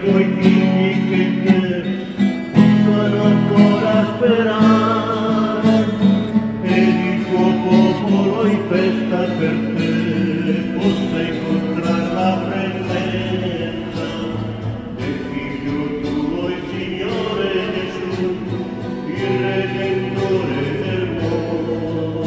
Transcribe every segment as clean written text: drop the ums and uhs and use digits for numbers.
tuoi figli che in te possano ancora sperare, ed il tuo popolo in festa per te possa incontrare la presenza del Figlio tuo, il Signore Gesù, il Redentore del mondo.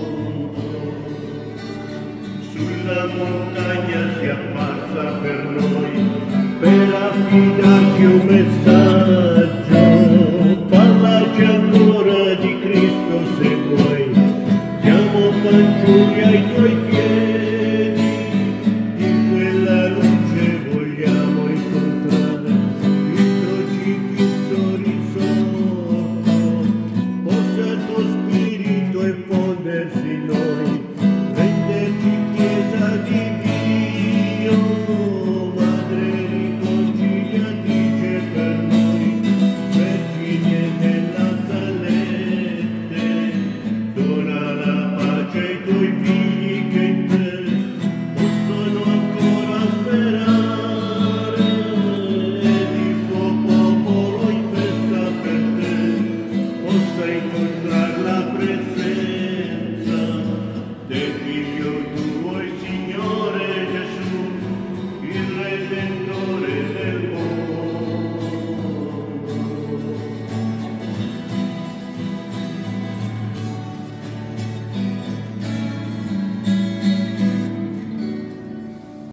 Sulla montagna si è apparsa per noi, per affidarci un messaggio. Parlaci ancora di Cristo se vuoi, siamo fanciulli ai tuoi piedi, in quella luce vogliamo incontrare il crocifisso risorto. Possa il tuo spirito infondersi in noi, renderci Chiesa di Dio.